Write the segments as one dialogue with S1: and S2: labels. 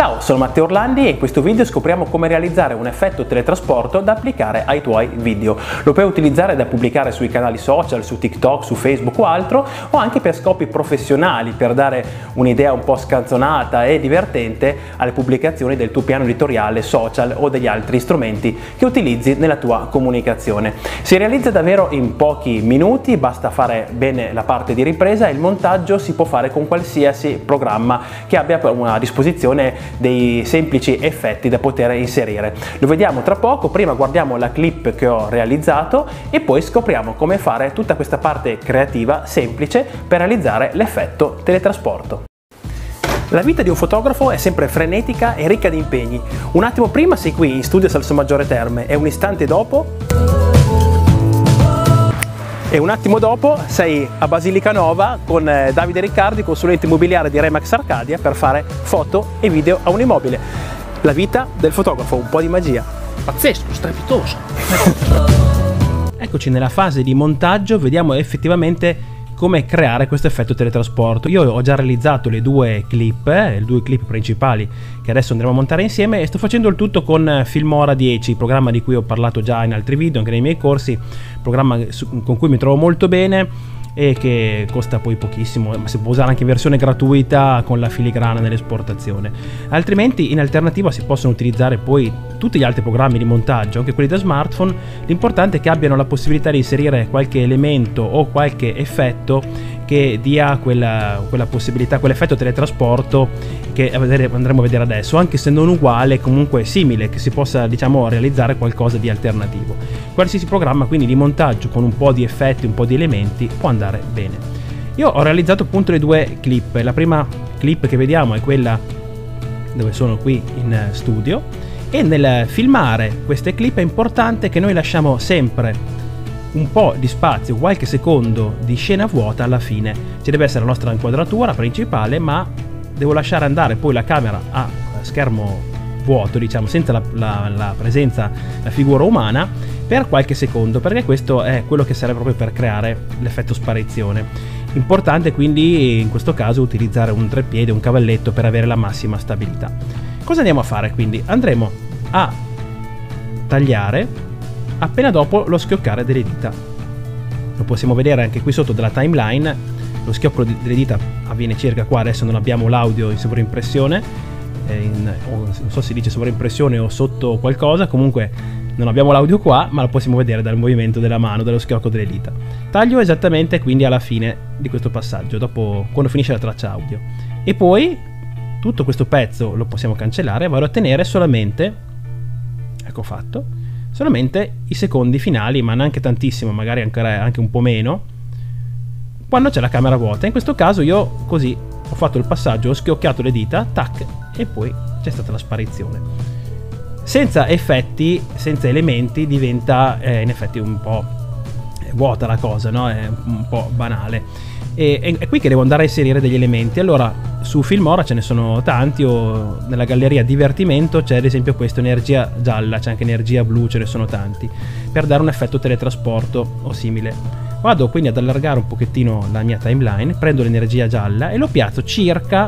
S1: Ciao, sono Matteo Orlandi e in questo video scopriamo come realizzare un effetto teletrasporto da applicare ai tuoi video. Lo puoi utilizzare da pubblicare sui canali social, su TikTok, su Facebook o altro, o anche per scopi professionali, per dare un'idea un po' scanzonata e divertente alle pubblicazioni del tuo piano editoriale, social o degli altri strumenti che utilizzi nella tua comunicazione. Si realizza davvero in pochi minuti, basta fare bene la parte di ripresa e il montaggio si può fare con qualsiasi programma che abbia a disposizione dei semplici effetti da poter inserire. Lo vediamo tra poco, prima guardiamo la clip che ho realizzato e poi scopriamo come fare tutta questa parte creativa semplice per realizzare l'effetto teletrasporto. La vita di un fotografo è sempre frenetica e ricca di impegni. Un attimo prima sei qui in studio Salsomaggiore Terme e un istante dopo sei a Basilica Nova con Davide Riccardi, consulente immobiliare di Remax Arcadia, per fare foto e video a un immobile. La vita del fotografo, un po' di magia.
S2: Pazzesco, strepitoso.
S3: Eccoci nella fase di montaggio, vediamo effettivamente come creare questo effetto teletrasporto. Io ho già realizzato le due clip principali che adesso andremo a montare insieme e sto facendo il tutto con Filmora 10, programma di cui ho parlato già in altri video, anche nei miei corsi, programma con cui mi trovo molto bene e che costa poi pochissimo, ma si può usare anche in versione gratuita con la filigrana nell'esportazione. Altrimenti in alternativa si possono utilizzare poi tutti gli altri programmi di montaggio, anche quelli da smartphone. L'importante è che abbiano la possibilità di inserire qualche elemento o qualche effetto che dia quella possibilità, quell'effetto teletrasporto che andremo a vedere adesso, anche se non uguale, comunque simile, che si possa, diciamo, realizzare qualcosa di alternativo. Qualsiasi programma quindi di montaggio con un po' di effetti, un po' di elementi può andare bene. Io ho realizzato appunto le due clip. La prima clip che vediamo è quella dove sono qui in studio, e nel filmare queste clip è importante che noi lasciamo sempre un po' di spazio, qualche secondo di scena vuota alla fine. Ci deve essere la nostra inquadratura principale, ma devo lasciare andare poi la camera a schermo vuoto, diciamo, senza la presenza, la figura umana, per qualche secondo, perché questo è quello che serve proprio per creare l'effetto sparizione. Importante quindi in questo caso utilizzare un treppiede, un cavalletto, per avere la massima stabilità. Cosa andiamo a fare quindi? Andremo a tagliare appena dopo lo schioccare delle dita. Lo possiamo vedere anche qui sotto della timeline. Lo schiocco delle dita avviene circa qua, adesso non abbiamo l'audio in sovraimpressione, non so se si dice sovraimpressione o sotto qualcosa, comunque non abbiamo l'audio qua, ma lo possiamo vedere dal movimento della mano, dallo schiocco delle dita. Taglio esattamente quindi alla fine di questo passaggio, dopo, quando finisce la traccia audio. E poi tutto questo pezzo lo possiamo cancellare, vado a tenere solamente, ecco fatto, solamente i secondi finali, ma neanche tantissimo, magari anche un po' meno, quando c'è la camera vuota. In questo caso io così ho fatto il passaggio, ho schiocchiato le dita, tac, e poi c'è stata la sparizione. Senza effetti, senza elementi, diventa in effetti un po' vuota la cosa, no? È un po' banale. E è qui che devo andare a inserire degli elementi. Allora, su Filmora ce ne sono tanti, o nella galleria divertimento c'è ad esempio questo, energia gialla, c'è anche energia blu, ce ne sono tanti, per dare un effetto teletrasporto o simile. Vado quindi ad allargare un pochettino la mia timeline, prendo l'energia gialla e lo piazzo circa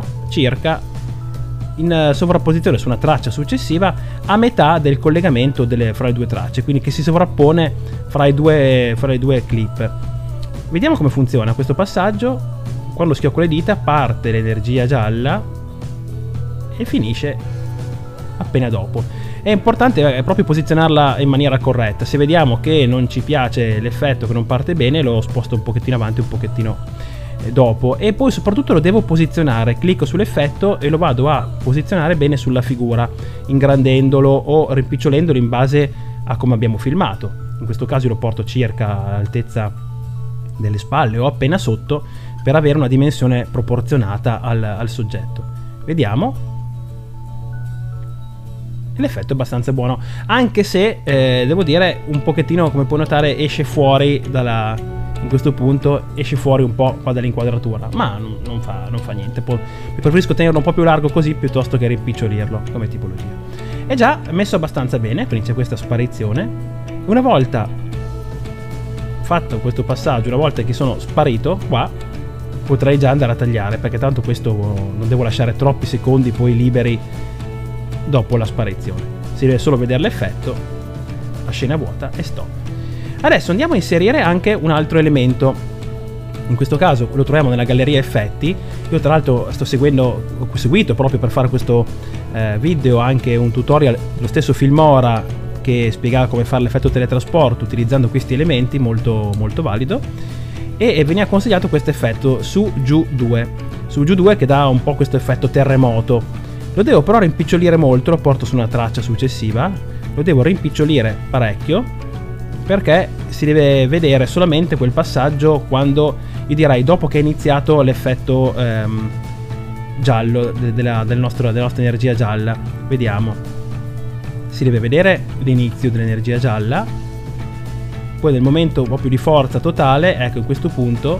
S3: in sovrapposizione su una traccia successiva, a metà del collegamento fra le due tracce, quindi che si sovrappone fra le due clip. Vediamo come funziona questo passaggio. Quando schiocco le dita parte l'energia gialla e finisce appena dopo. È importante proprio posizionarla in maniera corretta. Se vediamo che non ci piace l'effetto, che non parte bene, lo sposto un pochettino avanti, un pochettino dopo. E poi soprattutto lo devo posizionare. Clicco sull'effetto e lo vado a posizionare bene sulla figura, ingrandendolo o rimpicciolendolo in base a come abbiamo filmato. In questo caso lo porto circa all'altezza delle spalle o appena sotto, per avere una dimensione proporzionata al soggetto. Vediamo. L'effetto è abbastanza buono, anche se devo dire un pochettino, come puoi notare, esce fuori in questo punto esce fuori un po' qua dall'inquadratura, ma non fa niente. Preferisco tenerlo un po' più largo così piuttosto che rimpicciolirlo come tipologia. È già messo abbastanza bene, quindi c'è questa sparizione. Una volta fatto questo passaggio, una volta che sono sparito qua, potrei già andare a tagliare, perché tanto questo non devo lasciare troppi secondi poi liberi dopo la sparizione. Si deve solo vedere l'effetto, la scena vuota e stop. Adesso andiamo a inserire anche un altro elemento. In questo caso lo troviamo nella galleria effetti. Io tra l'altro ho seguito proprio per fare questo video anche un tutorial, lo stesso Filmora, che spiegava come fare l'effetto teletrasporto utilizzando questi elementi, molto molto valido, e veniva consigliato questo effetto su giù 2 che dà un po' questo effetto terremoto. Lo devo però rimpicciolire molto, lo porto su una traccia successiva, lo devo rimpicciolire parecchio perché si deve vedere solamente quel passaggio quando, io direi dopo che è iniziato l'effetto giallo della nostra energia gialla. Vediamo, si deve vedere l'inizio dell'energia gialla, poi nel momento proprio di forza totale, ecco, in questo punto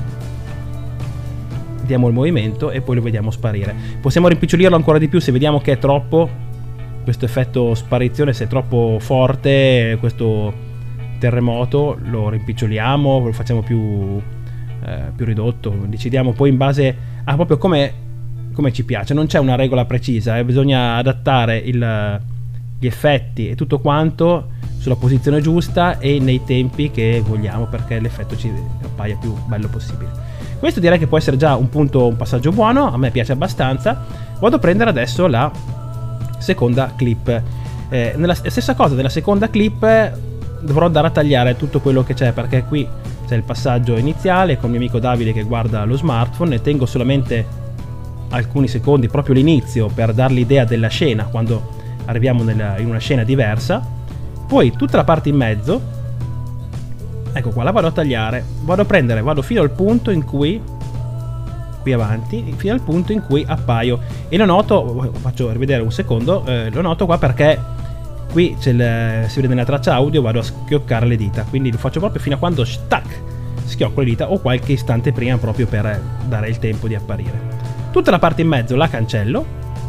S3: diamo il movimento e poi lo vediamo sparire. Possiamo rimpicciolirlo ancora di più se vediamo che è troppo, questo effetto sparizione, se è troppo forte questo terremoto, lo rimpiccioliamo, lo facciamo più ridotto, decidiamo poi in base a proprio come ci piace. Non c'è una regola precisa, bisogna adattare gli effetti e tutto quanto sulla posizione giusta e nei tempi che vogliamo perché l'effetto ci appaia più bello possibile. Questo direi che può essere già un passaggio buono, a me piace abbastanza. Vado a prendere adesso la seconda clip. Nella stessa cosa della seconda clip dovrò andare a tagliare tutto quello che c'è, perché qui c'è il passaggio iniziale con il mio amico Davide che guarda lo smartphone, ne tengo solamente alcuni secondi, proprio l'inizio, per dar l'idea della scena quando arriviamo in una scena diversa. Poi tutta la parte in mezzo, ecco qua, la vado a tagliare, vado fino al punto in cui, qui avanti, fino al punto in cui appaio, e lo noto, faccio rivedere un secondo, lo noto qua perché qui si vede nella traccia audio, vado a schioccare le dita, quindi lo faccio proprio fino a quando schiocco le dita, o qualche istante prima, proprio per dare il tempo di apparire. Tutta la parte in mezzo la cancello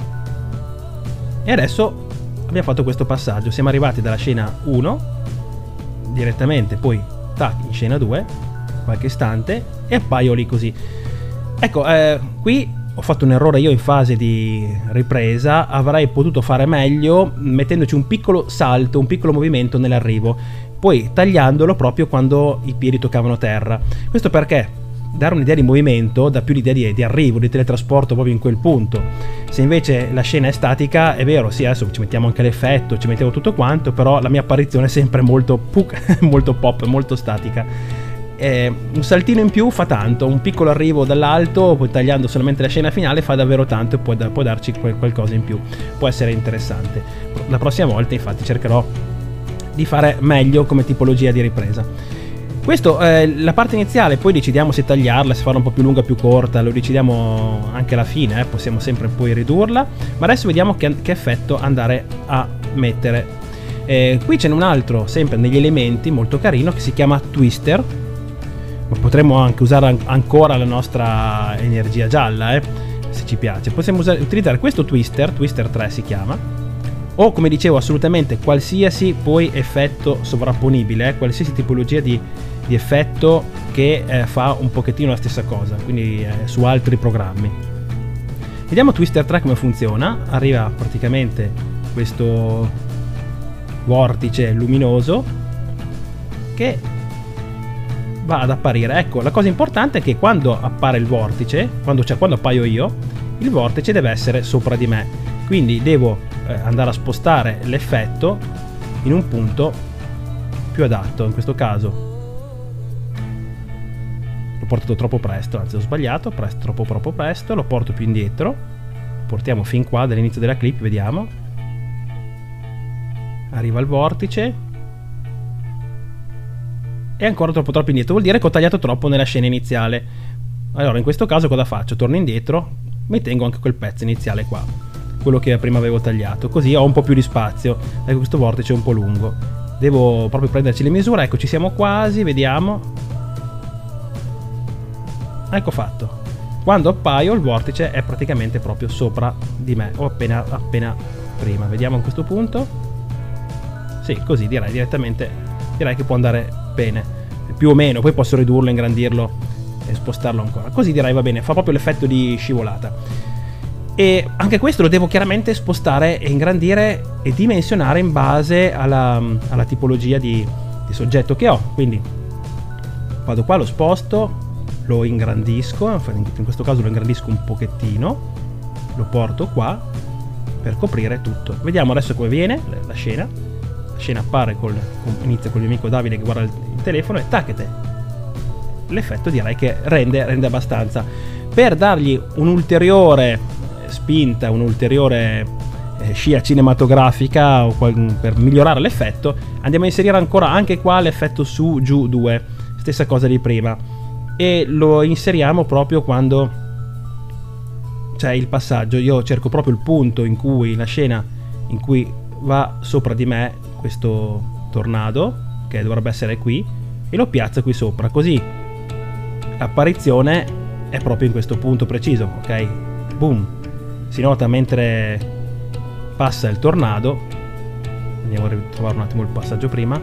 S3: e adesso abbiamo fatto questo passaggio, siamo arrivati dalla scena 1 direttamente, poi in scena 2 qualche istante e appaio lì così. Ecco, qui ho fatto un errore io in fase di ripresa, avrei potuto fare meglio mettendoci un piccolo salto, un piccolo movimento nell'arrivo, poi tagliandolo proprio quando i piedi toccavano terra. Questo perché dare un'idea di movimento dà più l'idea di arrivo, di teletrasporto proprio in quel punto. Se invece la scena è statica, è vero, sì, adesso ci mettiamo anche l'effetto, ci mettiamo tutto quanto, però la mia apparizione è sempre molto molto pop, molto statica. Un saltino in più fa tanto, un piccolo arrivo dall'alto, poi tagliando solamente la scena finale fa davvero tanto e può darci qualcosa in più, può essere interessante. La prossima volta infatti cercherò di fare meglio come tipologia di ripresa. Questo la parte iniziale, poi decidiamo se tagliarla, se farla un po' più lunga o più corta, lo decidiamo anche alla fine, possiamo sempre poi ridurla, ma adesso vediamo che effetto andare a mettere. Qui c'è un altro, sempre negli elementi, molto carino, che si chiama Twister. Ma potremmo anche usare ancora la nostra energia gialla, se ci piace. Possiamo utilizzare questo Twister 3 si chiama, o come dicevo assolutamente qualsiasi poi effetto sovrapponibile, qualsiasi tipologia di effetto che fa un pochettino la stessa cosa, quindi su altri programmi. Vediamo Twister 3 come funziona. Arriva praticamente questo vortice luminoso che va ad apparire. Ecco, la cosa importante è che quando appare il vortice, quando appaio io, il vortice deve essere sopra di me, quindi devo andare a spostare l'effetto in un punto più adatto. In questo caso l'ho portato troppo presto, anzi ho sbagliato, troppo presto, lo porto più indietro, portiamo fin qua dall'inizio della clip, vediamo, arriva il vortice e ancora troppo indietro, vuol dire che ho tagliato troppo nella scena iniziale. Allora in questo caso cosa faccio? Torno indietro, mi tengo anche quel pezzo iniziale qua, quello che prima avevo tagliato, così ho un po' più di spazio. Ecco, questo vortice è un po' lungo, devo proprio prenderci le misure. Ecco, ci siamo quasi, vediamo, ecco fatto. Quando appaio il vortice è praticamente proprio sopra di me, o appena prima. Vediamo a questo punto, sì, così direi direttamente, direi che può andare bene, più o meno. Poi posso ridurlo, ingrandirlo e spostarlo ancora, così direi va bene, fa proprio l'effetto di scivolata. e anche questo lo devo chiaramente spostare e ingrandire e dimensionare in base alla tipologia di soggetto che ho. Quindi vado qua, lo sposto, lo ingrandisco, in questo caso lo ingrandisco un pochettino, lo porto qua per coprire tutto. Vediamo adesso come viene la scena. La scena appare inizia con il mio amico Davide che guarda il telefono e tacchete. L'effetto direi che rende abbastanza. Per dargli un'ulteriore spinta, un'ulteriore scia cinematografica o per migliorare l'effetto, andiamo a inserire ancora anche qua l'effetto su giù 2, stessa cosa di prima, e lo inseriamo proprio quando c'è il passaggio. Io cerco proprio il punto in cui la scena in cui va sopra di me questo tornado, che dovrebbe essere qui, e lo piazzo qui sopra, così l'apparizione è proprio in questo punto preciso, ok? Boom! Si nota mentre passa il tornado. Andiamo a ritrovare un attimo il passaggio prima.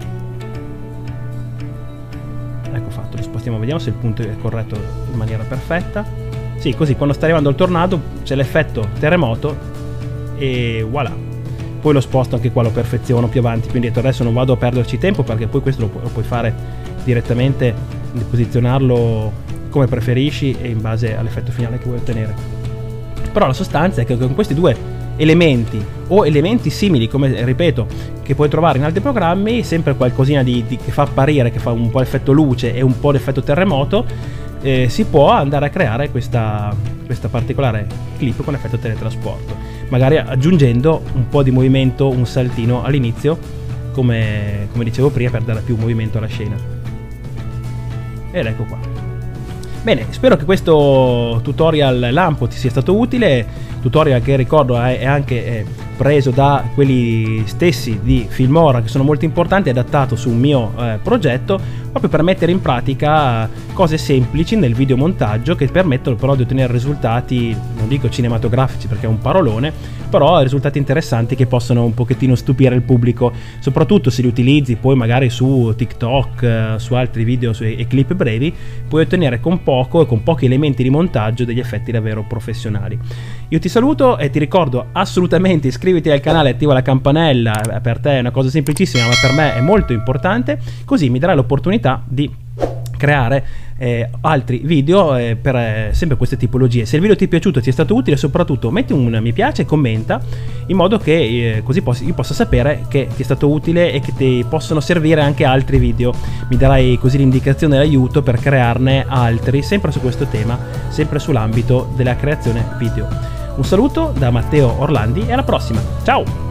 S3: Ecco fatto, lo spostiamo, vediamo se il punto è corretto in maniera perfetta. Sì, così quando sta arrivando il tornado c'è l'effetto terremoto e voilà. Poi lo sposto anche qua, lo perfeziono più avanti, più indietro. Adesso non vado a perderci tempo perché poi questo lo puoi fare direttamente, posizionarlo come preferisci e in base all'effetto finale che vuoi ottenere. Però la sostanza è che con questi due elementi o elementi simili, come ripeto, che puoi trovare in altri programmi, sempre qualcosina che fa apparire, che fa un po' l'effetto luce e un po' l'effetto terremoto, si può andare a creare questa particolare clip con effetto teletrasporto, magari aggiungendo un po' di movimento, un saltino all'inizio, come dicevo prima, per dare più movimento alla scena. Ed ecco qua. Bene, spero che questo tutorial lampo ti sia stato utile, tutorial che ricordo è anche preso da quelli stessi di Filmora, che sono molto importanti, adattato su un mio progetto, proprio per mettere in pratica cose semplici nel videomontaggio che permettono però di ottenere risultati, non dico cinematografici perché è un parolone, però risultati interessanti che possono un pochettino stupire il pubblico, soprattutto se li utilizzi poi magari su TikTok, su altri video e clip brevi, puoi ottenere con poco e con pochi elementi di montaggio degli effetti davvero professionali. Io ti saluto e ti ricordo assolutamente iscriviti al canale e attiva la campanella, per te è una cosa semplicissima ma per me è molto importante, così mi darai l'opportunità di creare altri video per sempre queste tipologie. Se il video ti è piaciuto, ti è stato utile, soprattutto metti un mi piace e commenta, in modo che così io possa sapere che ti è stato utile e che ti possono servire anche altri video. Mi darai così l'indicazione e l'aiuto per crearne altri sempre su questo tema, sempre sull'ambito della creazione video. Un saluto da Matteo Orlandi e alla prossima, ciao!